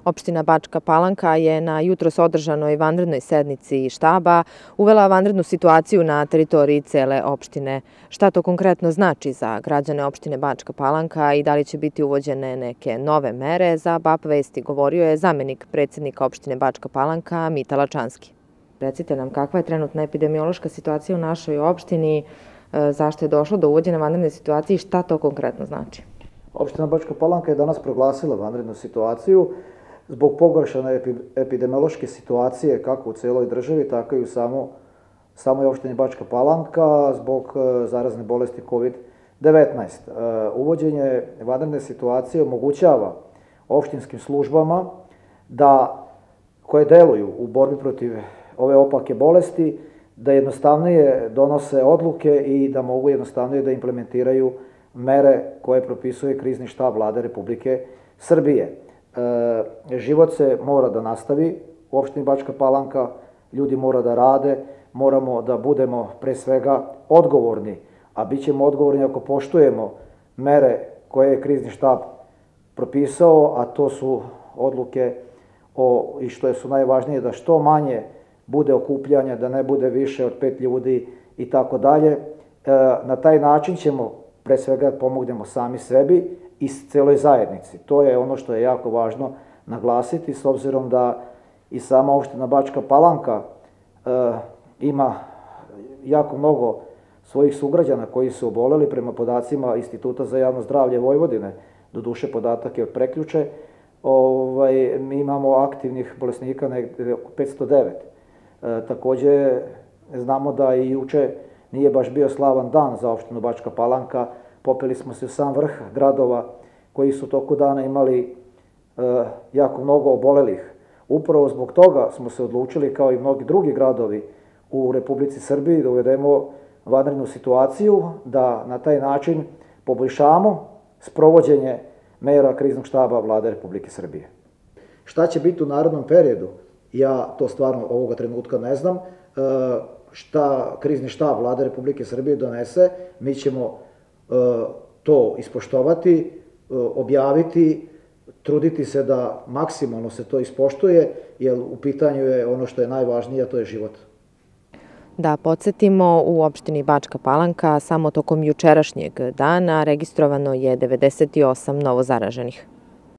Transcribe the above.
Opština Bačka Palanka je na jutros održanoj vanrednoj sednici štaba uvela vanrednu situaciju na teritoriji cele opštine. Šta to konkretno znači za građane opštine Bačka Palanka i da li će biti uvođene neke nove mere, za BAP Vesti govorio je zamenik predsjednika opštine Bačka Palanka Mita Lačanski. Recite nam kakva je trenutna epidemiološka situacija u našoj opštini, zašto je došlo do uvođenja vanredne situacije i šta to konkretno znači? Opština Bačka Palanka je danas proglasila vanrednu situaciju zbog pogoršane epidemiološke situacije kako u celoj državi, tako i u samoj opštini Bačka Palanka zbog zarazne bolesti COVID-19. Uvođenje vanredne situacije omogućava opštinskim službama koje deluju u borbi protiv ove opake bolesti da jednostavnije donose odluke i da mogu jednostavnije da implementiraju mere koje propisuje krizni štab Vlade Republike Srbije. Život se mora da nastavi u opštini Bačka Palanka, ljudi mora da rade, moramo da budemo pre svega odgovorni, a bit ćemo odgovorni ako poštujemo mere koje je krizni štab propisao, a to su odluke i što su najvažnije da što manje bude okupljanja, da ne bude više od 5 ljudi i tako dalje. Na taj način ćemo pre svega pomognemo sami sebi i celoj zajednici. To je ono što je jako važno naglasiti, s obzirom da i sama opština Bačka Palanka ima jako mnogo svojih sugrađana koji su oboleli prema podacima Instituta za javno zdravlje Vojvodine, doduše podatak je od prekjuče, mi imamo aktivnih bolesnika negde oko 509. Takođe, znamo da i juče nije baš bio slavan dan za opštinu Bačka Palanka, popeli smo se u sam vrh gradova koji su toku dana imali jako mnogo obolelih. Upravo zbog toga smo se odlučili, kao i mnogi drugi gradovi u Republici Srbiji, da uvedemo vanrednu situaciju, da na taj način poboljšamo sprovođenje mera kriznog štaba Vlade Republike Srbije. Šta će biti u narednom periodu? Ja to stvarno ovoga trenutka ne znam. Šta krizni štab Vlade Republike Srbije donese, mi ćemo to ispoštovati, objaviti, truditi se da maksimalno se to ispoštuje, jer u pitanju je ono što je najvažnije, a to je život. Da podsjetimo, u opštini Bačka Palanka samo tokom jučerašnjeg dana registrovano je 98 novozaraženih.